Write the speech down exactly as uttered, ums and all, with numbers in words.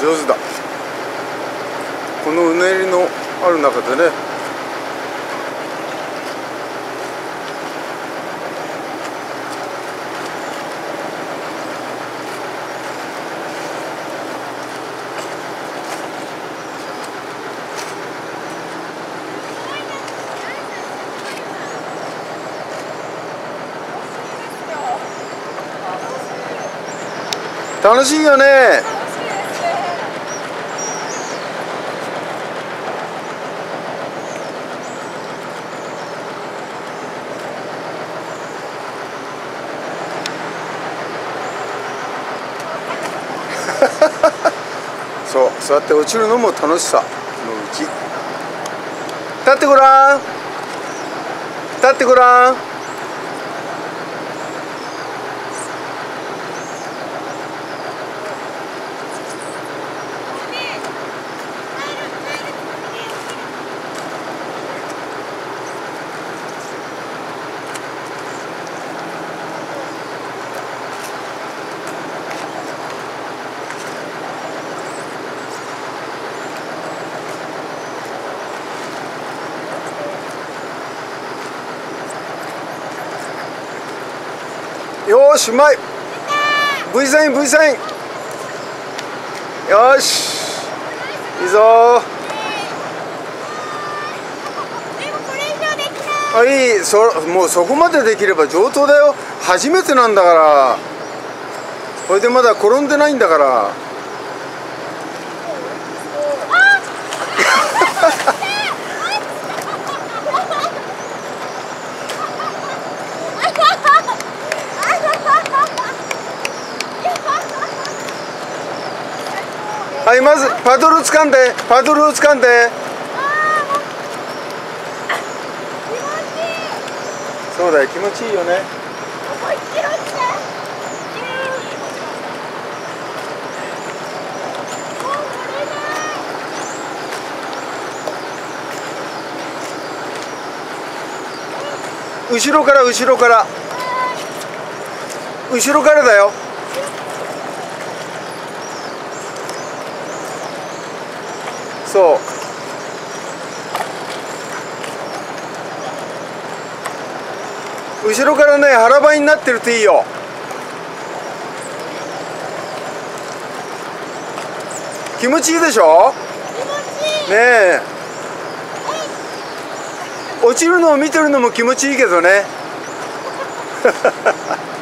上手だ。このうねりのある中でね。楽しいよね。そう、そうやって落ちるのも楽しさのうち。立ってごらん。立ってごらん。よーし、うまい。 V サイン V サイン。よし、いいぞー。あ、いい。そもうそこまでできれば上等だよ。初めてなんだから。これでまだ転んでないんだからはい、まずパドル掴んで、パドルを掴んで。そうだよ、気持ちいいよね。後ろから後ろから後ろからだよ。そう、後ろからね、腹ばいになってるといいよ。気持ちいいでしょ。ねえ、落ちるのを見てるのも気持ちいいけどね